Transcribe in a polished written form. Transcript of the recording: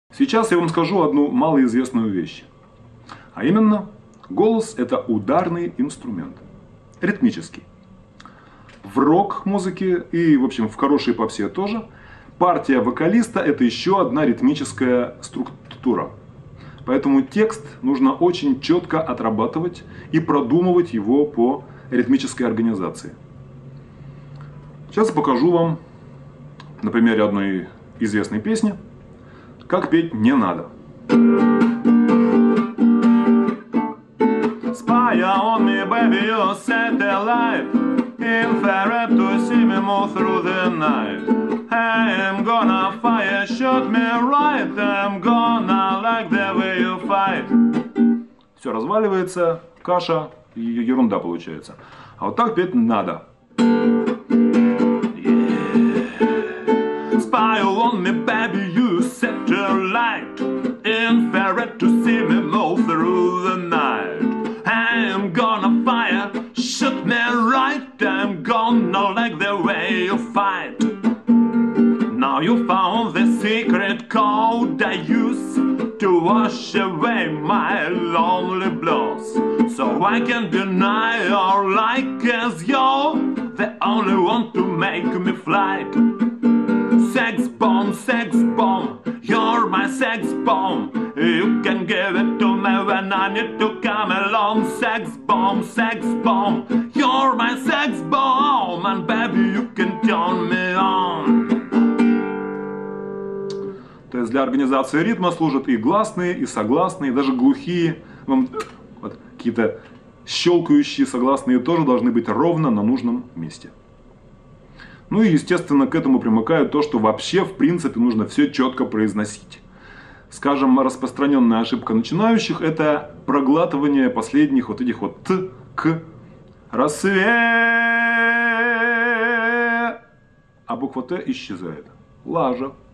Сейчас я вам скажу одну малоизвестную вещь. А именно, голос – это ударный инструмент, ритмический. В рок-музыке и, в общем, в хорошей попсе тоже партия вокалиста – это еще одна ритмическая структура. Поэтому текст нужно очень четко отрабатывать и продумывать его по ритмической организации. Сейчас я покажу вам на примере одной известной песни, как петь не надо. Spy on me, baby, you satellite, infrared to see me move through the night. I'm gonna fire, shoot me right, I'm gonna like the way you fight. Все разваливается, каша, ерунда получается. А вот так петь надо. Spy on me, baby, you satellite, infrared to see me move through the night. I'm gonna fire, shoot me right, I'm gonna like the way you fight. Now you found the secret code I use to wash away my lonely blues, so I can deny or like as you're the only one to make me flight. Sex bomb, you're my sex bomb. You can give it to me when I need to come along. Sex bomb, you're my sex bomb, and baby you can turn me on. То есть для организации ритма служат и гласные, и согласные, и даже глухие, вот, какие-то щелкающие согласные тоже должны быть ровно на нужном месте. Ну и, естественно, к этому примыкает то, что вообще, в принципе, нужно все четко произносить. Скажем, распространенная ошибка начинающих – это проглатывание последних вот этих вот «т», «к», «рассвет», а буква «т» исчезает. Лажа.